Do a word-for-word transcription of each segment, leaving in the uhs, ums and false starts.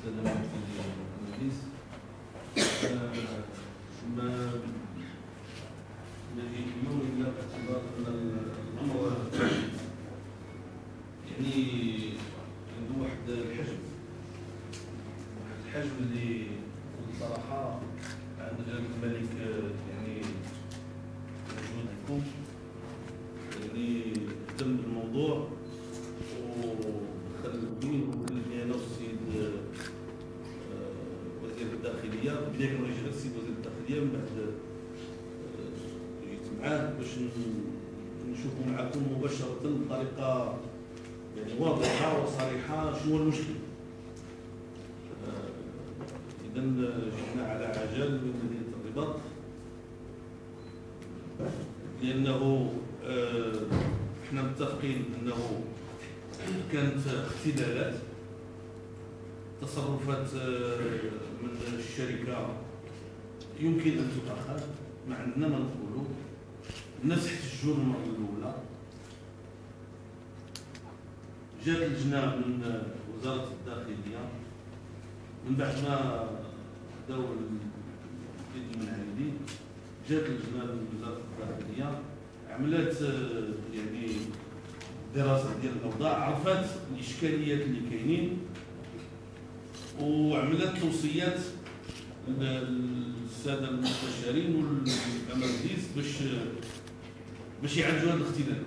الساده ممثلي المجلس. ما الذي اليوم الا باعتبار ان الامر يعني عنده واحد الحجم واحد الحجم اللي بصراحه عند جلاله الملك يعني مجهودكم يعني اهتم بالموضوع وخلوا فيه وكلمني انا والسيد وزير الداخليه. بدايه كان رئيس السيد وزير الداخليه، من بعد جيت معاه باش نشوفوا معكم مباشره بطريقه يعني واضحه وصريحه شنو هو المشكل. اذا جئنا على عجل من مدينه الرباط لانه احنا متفقين انه كانت اختلالات تصرفات من الشركه يمكن ان تؤخذ، ما عندنا ما نقولوا. الناس احتجوا المره الاولى، جات لجنه من وزاره الداخليه من بعد ما داو الفيديو من عندي، جات لجنه من وزاره الداخليه عملت يعني دراسه ديال الاوضاع، عرفت الاشكاليات اللي كاينين وعملت توصيات للساده المستشارين والمجلس باش باش يعالجوا هذه الاختلالات.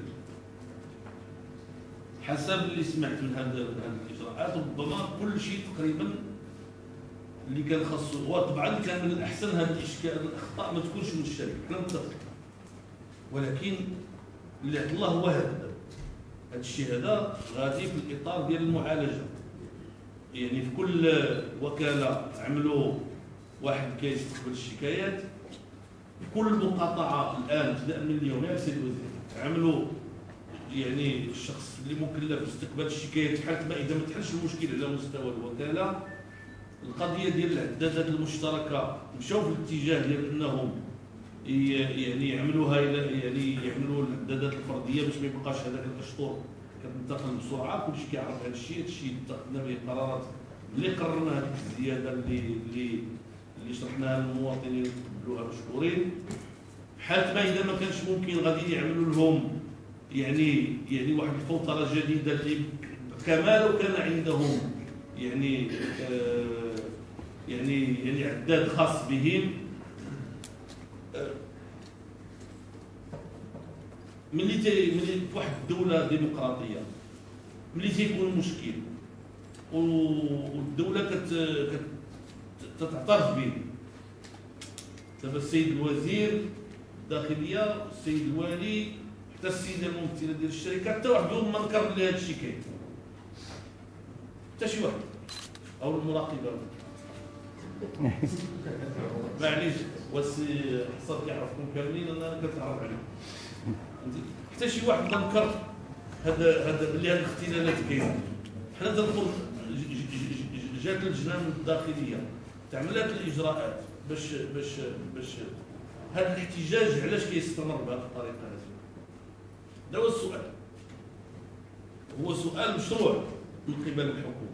حسب اللي سمعت من هذه الاجراءات ربما كل شيء تقريبا اللي كان خاصو، وطبعا كان من الاحسن هذه الاشكال الاخطاء ما تكونش من الشركه، حنا متفقين، ولكن اللي عند الله هو هذا هذا الشيء هذا غادي في الاطار ديال المعالجه. يعني في كل وكاله عملوا واحد كيستقبل الشكايات، في كل مقاطعه الان ابتداء من اليوم يا سيدي الوزير عملوا يعني الشخص اللي مكلف باستقبال الشكايات حتى ما اذا ما تحلش المشكله على مستوى الوكاله. القضيه ديال العدادات المشتركه مشاو في الاتجاه ديال انهم يعني يعملوها يعني يعملوا العدادات الفرديه باش ما يبقاش هذاك الاشطر كتنتقل بسرعه. كلشي كيعرف هذا الشيء، هذا الشيء اتخذنا به قرارات اللي قررنا هذيك الزياده اللي اللي اللي شرحناها للمواطنين قبلوها مشكورين. حتى ما اذا ما كانش ممكن غادي يعملوا لهم يعني يعني واحد الفوطره جديده اللي كما لو كان عندهم يعني آه يعني يعني عداد خاص بهم. آه ملي تي ملي في واحد الدوله ديمقراطيه ملي تيكون مشكل والدوله كت تتعترف به، دابا السيد الوزير الداخليه السيد الوالي حتى السيده الممثله ديال الشركه حتى واحد منهم ما نكر لي هذا الشيء كاين، حتى شي واحد او المراقبه معليش وسي حصل كيعرفكم كاملين انا كنتعرف عليهم، حتى شي واحد ما نكر هذا هذا بلي هذه الاختلالات كاينه. حنا تنقول جات اللجنه من الداخليه تعملات الاجراءات باش باش باش هذا الاحتجاج علاش كيستمر بهذه الطريقه هذه. هذا هو السؤال، هو سؤال مشروع من قبل الحكومه،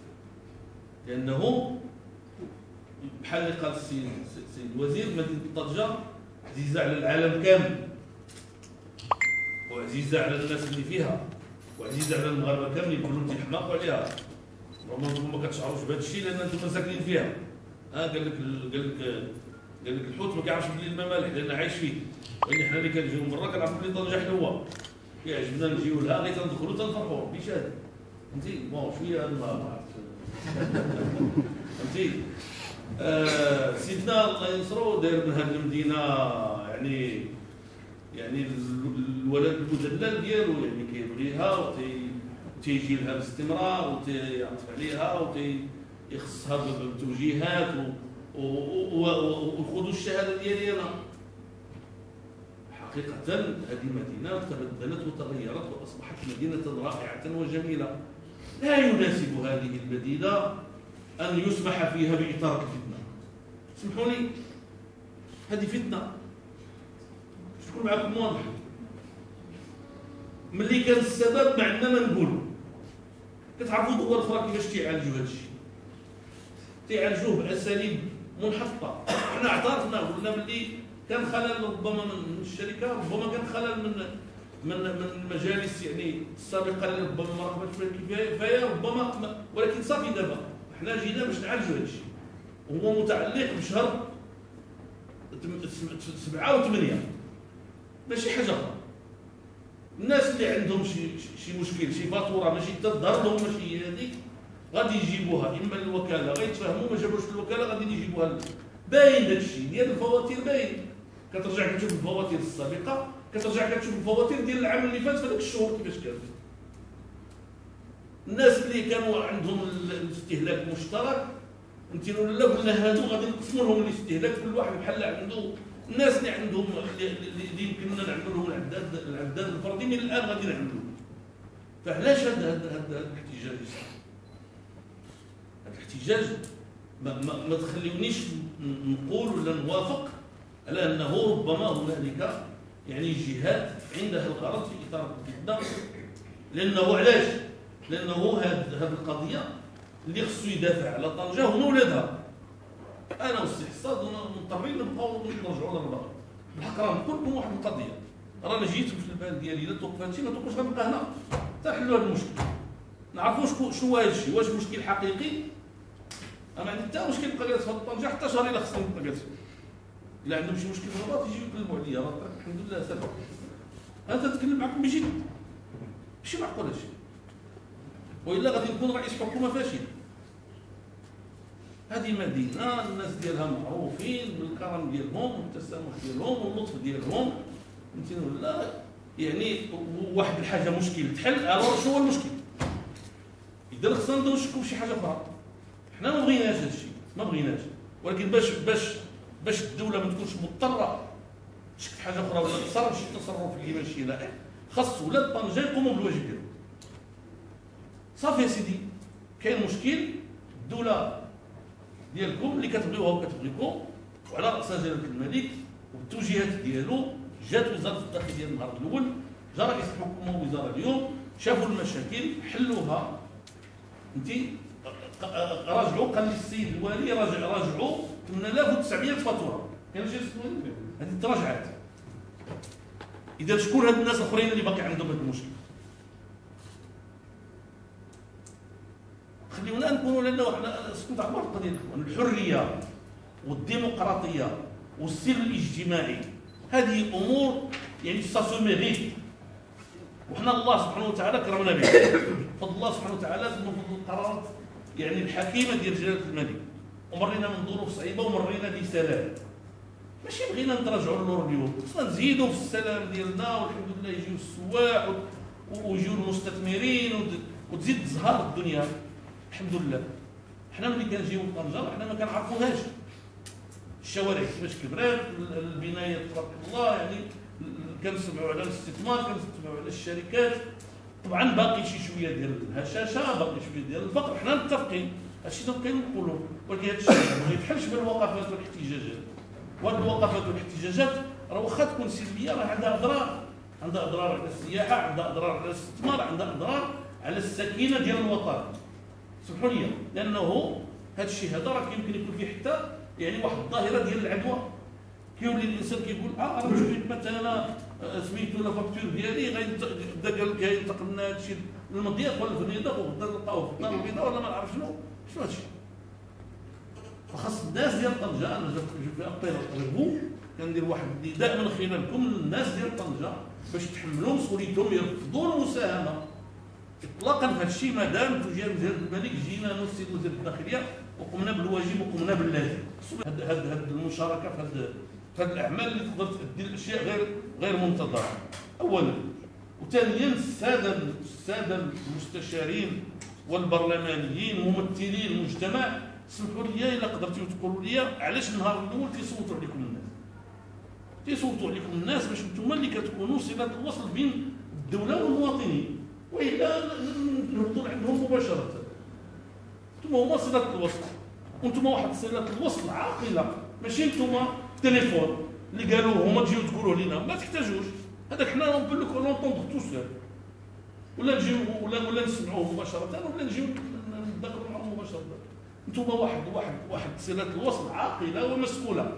لانه بحال اللي قال السيد السيد الوزير مدينه طنجه عزيزه على العالم كامل وعزيزه على الناس اللي فيها وعزيزه على المغاربه كاملين، كلهم تيحماقوا عليها. رغم انكم ما كتشعروش بهذا الشيء لان انتم ساكنين فيها. ها قال لك قال لك قال لك الحوت ما كيعرفش بلي الماء مالح لان عايش فيه، وان حنا اللي كنجيو من برا كنعرفوا بلي طنجه حلوه كيعجبنا نجيو لها غير تندخلوا تنفرحوا ربي شاد فهمتي. بون شويه هذا ما عرفت فهمتي. آه سيدنا الله ينصرو داير من هذه المدينه يعني يعني الولد المدلل ديالو يعني كيبغيها وتيجي لها باستمرار وتيعطف عليها وتيخصها بتوجيهات ويخذوا الشهاده ديالي انا. حقيقه هذه مدينه تبدلت وتغيرت واصبحت مدينه رائعه وجميله. لا يناسب هذه المدينه ان يسمح فيها باثاره الفتنه. سمحوا لي هذه فتنه. تكون معكم واضح، ملي كان السبب ما عندنا ما نقولوا. كتعرفوا دول اخرى كيفاش تيعالجوا هذا الشيء. تيعالجوه باساليب منحطه. حنا اعترفنا قلنا باللي كان خلل ربما من الشركه، ربما كان خلل من من من المجالس يعني السابقه اللي ربما ما راقبتش فيها كفايه، ربما، ولكن صافي دابا حنا جينا باش نعالجوا هذا الشيء، وهو متعلق بشهر سبعة وثمانية، ماشي حاجه اخرى. الناس اللي عندهم شي شي مشكل، شي فاتوره ماشي تظهر لهم ماشي هي هذيك، غادي يجيبوها اما للوكاله، غيتفاهموا ما جابوش للوكاله غادي يجيبوها. باين داك الشيء ديال الفواتير، باين كترجع كتشوف الفواتير السابقه، كترجع كتشوف الفواتير ديال العام اللي فات في هذاك الشهور كيفاش كانت. الناس اللي كانوا عندهم الاستهلاك مشترك انت ولا قلنا هادو غادي نقسموا لهم الاستهلاك، كل واحد بحال عنده. الناس اللي عندهم اللي يمكننا نعملوا لهم العداد العداد الفردي من الان غادي نعملوه. فعلاش هذا هذا هذا الاحتجاج؟ هذا الاحتجاج ما, ما, ما تخليونيش نقول ولا نوافق على انه ربما هنالك يعني جهات عندها الغرض في اطار الفتنه. لانه علاش؟ لانه هذه القضيه اللي خصو يدافع على طنجه هما ولادها. انا والسي حصاد مضطرين نبقاو نرجعوا للباقي. بالحق راه نقول لكم واحد القضيه، رانا جيت في البال ديالي لا توقف هادشي ما توقفش غنبقى هنا حتى نحلوا هذا المشكل. نعرفوا شكون شنو هو هذا الشيء، واش مشكل حقيقي؟ انا عندي حتى مشكل بقى جالس في طنجه حتى شهر الا خصني نبقى جالس. الا عندهم شي مشكل في الرباط يجيو يكلموا عليا، راه الحمد لله سبب. انا تتكلم معكم بجد، ماشي معقول هادشي، والا غادي نكون رئيس حكومه فاشل. هذه مدينه الناس ديالها معروفين بالكرم ديالهم والتسامح ديالهم واللطف ديالهم، فهمتيني ولا؟ يعني واحد الحاجه مشكل تحل، الوغ شنو هو المشكل؟ اذا خصنا نديرو نشكو في شي حاجه اخرى. حنا ما بغيناش هذا الشيء، ما بغيناش، ولكن باش باش باش الدوله ما تكونش مضطره تشك في حاجه اخرى ولا تصرف شي تصرف اللي ماشي لائق، خاص ولاد طنجه يقوموا بالواجب ديالهم. صافي يا سيدي، كاين مشكل، الدوله ديالكم اللي كتبغيوها وكتبغيكم، وعلى راسها جلاله الملك والتوجيهات ديالو. جات وزاره الداخليه النهار الاول، جا رئيس الحكومه والوزاره اليوم، شافوا المشاكل حلوها. انت راجعوا، قال لي السيد الوالي راجع راجعوا ثمانية آلاف وتسعمائة فاتوره، كان شي هذه تراجعات. اذا شكون هاد الناس الاخرين اللي باقي عندهم هذا المشكل؟ خليونا نكونوا، لانه حنا كنت عبر القضيه الحريه والديمقراطيه والسلم الاجتماعي، هذه امور يعني سا ميريت، وحنا الله سبحانه وتعالى كرمنا بها. فضل الله سبحانه وتعالى تنفذ القرارات يعني الحكيمه ديال جلاله الملك، ومرينا من ظروف صعيبه ومرينا بسلام. ماشي بغينا نتراجعوا للور اليوم، خصنا نزيدوا في السلام ديالنا، والحمد لله يجيو السواح ويجيو المستثمرين وتزيد تزهر الدنيا. الحمد لله. حنا ملي كنجيو لطنجه حنا ما كنعرفوهاش الشوارع كيفاش كبرات، البنايات تبارك الله، يعني كنسمعوا على الاستثمار، كنسمعوا على الشركات. طبعا باقي شي شويه ديال الهشاشه، باقي شويه ديال الفقر، حنا متفقين هادشي اللي كنقولوا، ولكن هادشي ما يتحلش بالوقفات والاحتجاجات. وهاد الوقفات والاحتجاجات راه واخا تكون سلبيه راه عندها اضرار، عندها اضرار على السياحه، عندها اضرار على الاستثمار، عندها اضرار على السكينه ديال الوطن. سمحوا لي، لانه هذا الشيء هذا راه يمكن يكون فيه حتى يعني واحد الظاهره ديال العدوى. كيولي الانسان كيقول اه راه شفت مثلا انا سميتو لا فاكتور ديالي غيبدا قال لك ينتقل لنا هذا الشيء للمضيق ولا في الرضا وغدا نلقاوه في الدار البيضاء ولا ما نعرف شنو شنو هذا الشيء. فخاص الناس ديال طنجه، انا جو في ابيل قريبو كندير واحد النداء من خلالكم للناس ديال طنجه باش تحملوا مسؤوليتهم، يرفضوا المساهمه اطلاقا في هذا الشيء. مادام توجيه جلاله الملك جينا نفسي وزير الداخليه وقمنا بالواجب وقمنا باللازم. هاد هاد هاد المشاركه في هاد في هاد الاعمال اللي تقدر تؤدي الاشياء غير غير منتظره اولا. وثانيا الساده الساده المستشارين والبرلمانيين ممثلين المجتمع، سمحوا لي الا قدرتوا تقولوا لي علاش النهار الاول تيصوتوا عليكم الناس؟ تيصوتوا عليكم الناس باش نتوما اللي كتكونوا صله الوصل بين الدوله والمواطنين، والا نهبطوا عندهم مباشره. انتم هما صله الوصل، وانتم واحد صله الوصل عاقله، ماشي انتم تليفون اللي قالوه هما تجيو تقولوا لنا، ما تحتاجوش هذاك. حنا نقول لك نونطوندو تو سول، ولا نجيو ولا ولا نسمعوه مباشره ولا نجيو نتذاكروا معهم مباشره. انتم انتم واحد واحد واحد صله الوصل عاقله ومسؤوله.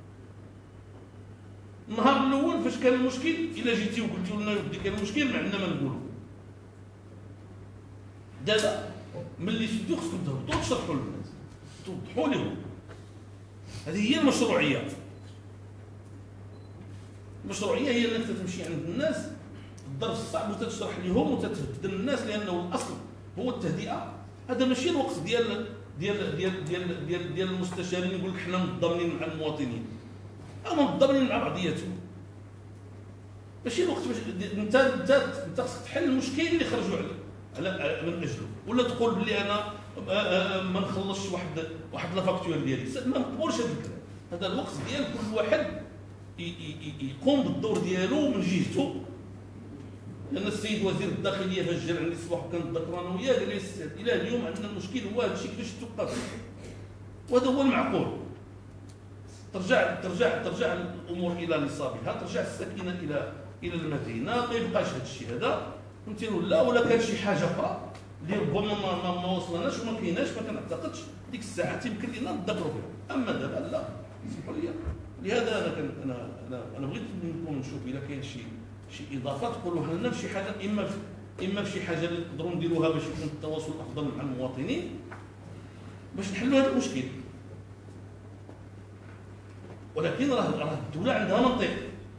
النهار الاول فاش كان المشكل الا جيتي وقلتي لنا ودي كان المشكل ما عندنا ما نقولوا. دابا ملي شدوا خصكم تهبطوا تشرحوا للناس توضحوا لهم. هذه هي المشروعيه. المشروعيه هي انك تمشي عند الناس الظرف الصعب وتشرح لهم وتتهدد الناس، لانه الاصل هو التهدئه. هذا ماشي الوقت ديال ديال ديال ديال ديال, ديال المستشارين يقول لك حنا متضامنين مع المواطنين. هما متضامنين مع بعضياتهم. ماشي الوقت باش انت انت انت خصك تحل المشكل اللي خرجوا على على من اجله، ولا تقول بلي انا ما نخلصش واحد واحد لا فاكتور ديالي. ما نقبلش هذا الكلام. هذا الوقت ديال كل واحد يقوم بالدور ديالو من جهته. لان السيد وزير الداخليه فاش جا عندي الصباح وكان نتذكر انا وياه قال لي الى اليوم عندنا المشكل هو هذا الشيء كيفاش توقف، وهذا هو المعقول. ترجع ترجع ترجع الامور الى نصابها، ترجع السكينه الى الى المدينه، ما يبقاش هذا الشيء هذا فهمتي ولا ولا كان شي حاجه اخرى اللي ربما ما, ما, ما وصلناش وما كايناش. ما كنعتقدش ديك الساعه يمكن لنا نتذكروا فيها. اما دابا لا، اسمحوا لي. لهذا انا كان انا انا انا بغيت منكم نشوف اذا كاين شي شي اضافات تقولوها لنا في شي حاجه، اما في اما في شي حاجه اللي نقدروا نديروها باش يكون التواصل افضل مع المواطنين باش نحلوا هذا المشكل. ولكن راه راه الدوله عندها منطق.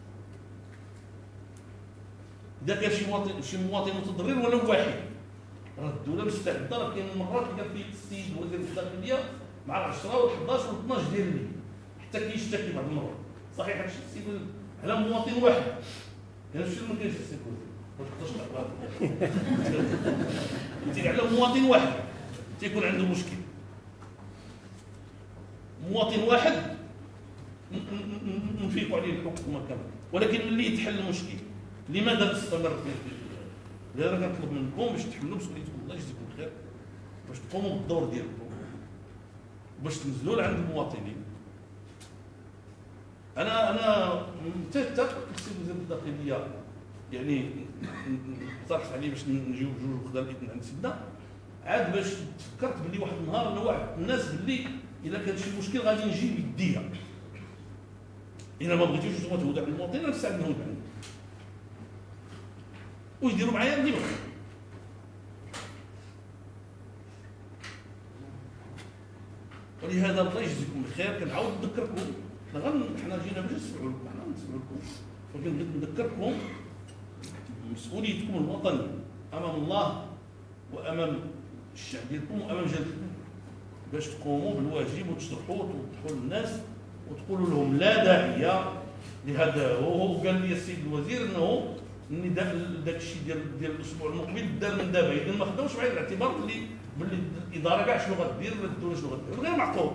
اذا كان شي مواطن شي مواطن متضرر ولو واحد، راه الدوله مستعده. راه كاين مرات اللي كان في السيد وزير الداخليه مع العشرة والحداش والثناش ديال الليل حتى كيشتكي بعض المرات. صحيح هادشي السيد على مواطن واحد، كان شنو ما كاينش السيد وزير ما تقدرش على مواطن واحد تيكون عنده مشكل. مواطن واحد نفيقوا عليه الحكومه كامله. ولكن ملي يتحل المشكل لماذا تستمر في لهذا كنطلب منكم باش تحملوا مسؤوليتكم. الله يجزيكم بخير، باش تقوموا بالدور ديالكم باش تنزلوا لعند المواطنين. انا انا متفق السيد وزير الداخليه يعني اقترحت عليه باش نجيو بجوج خدا الاذن عند سيدنا، عاد باش تفكرت بلي واحد النهار نوعد الناس بلي الا كان شي مشكل غادي نجي بيديها. الا ما بغيتوش نتوما تهودوا على المواطنين انا نستعد نهود عنهم ويديروا معايا اللي بغيو. ولهذا الله يجزيكم بخير كنعاود نذكركم، حنا جينا باش نسمعوا لكم، حنا نسمعوا لكم، ولكن بغيت نذكركم مسؤوليتكم الوطنيه امام الله وامام الشعب ديالكم وامام جالكم باش تقوموا بالواجب وتشرحوا وتوضحوا للناس وتقولوا لهم لا داعي لهذا. وهو قال لي السيد الوزير انه النداء داك الشيء ديال ديال الاسبوع المقبل دار من دابا، اذا ما خداوش بعين الاعتبار اللي باللي الاداره كاع شنو غدير ولا الدوله شنو غدير، غير معقول.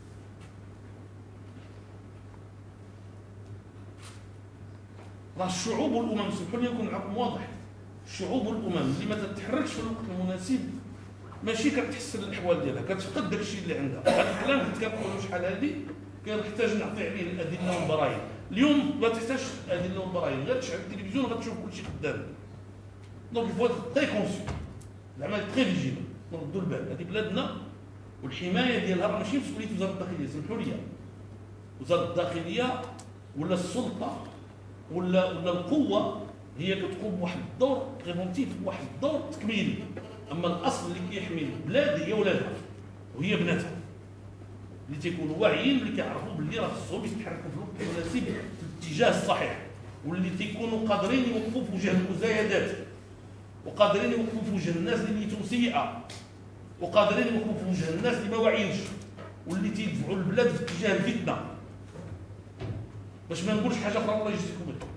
راه الشعوب والامم، سمحوا لي نكون معكم واضح، الشعوب والامم اللي ما تتحركش في الوقت المناسب ماشي كتحسن الاحوال ديالها، كتفقد داك الشيء اللي عندها. هذا الكلام كنت كنقولوا شحال هذه كنحتاج نعطي عليه الادله والبراهين. اليوم ما تحتاج الادله والبراهين، غير تشعل التلفزيون غتشوف كلشي قدامك. دونك الفوا تري كونسيو زعما تري فيجيلون نردوا البال. هذه بلادنا والحمايه ديالها راه ماشي مسؤوليه وزاره الداخليه، سمحوا لي. وزاره الداخليه ولا السلطه ولا ولا القوه هي كتقوم بواحد الدور بريفونتيف، بواحد الدور تكميلي. اما الاصل اللي كيحمي البلاد هي ولادها وهي بناتها اللي تيكونوا واعيين، اللي كيعرفوا باللي راه خصهم يتحركوا في الوقت المناسب في الاتجاه الصحيح، واللي تيكونوا قادرين يوقفوا في وجه المزايدات وقادرين يوقفوا في وجه الناس اللي نيتهم سيئه وقادرين يوقفوا في وجه الناس اللي ما واعيينش واللي تيدفعوا البلاد في اتجاه الفتنه. باش ما نقولش حاجه اخرى الله يجزيكم بخير.